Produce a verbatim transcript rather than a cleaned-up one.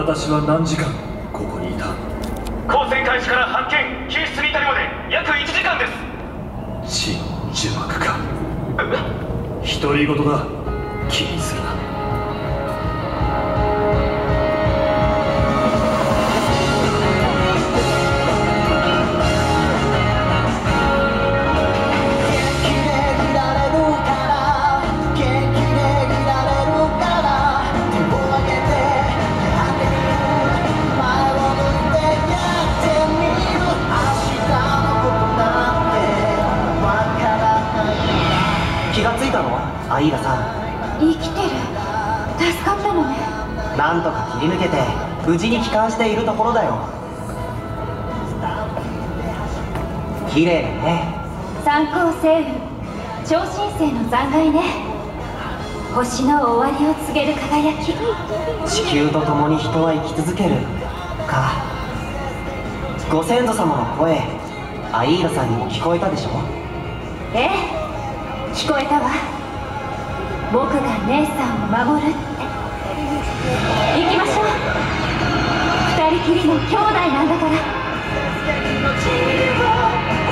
私は何時間ここにいた？ 交戦開始から発見救出に至るまで約いちじかんです。 真珠膜か。独り言だ。気にするな。 気がついたの？アイーラさん。 生きてる。助かったのね。 なんとか切り抜けて無事に帰還しているところだよ。綺麗だね。 三光星雲超新星の残骸ね。星の終わりを告げる輝き。 地球と共に人は生き続けるか。ご先祖様の声、アイーラさんにも聞こえたでしょ？ ええ、聞こえたわ。僕が姉さんを守るって。行きましょう。二人きりの兄弟なんだから。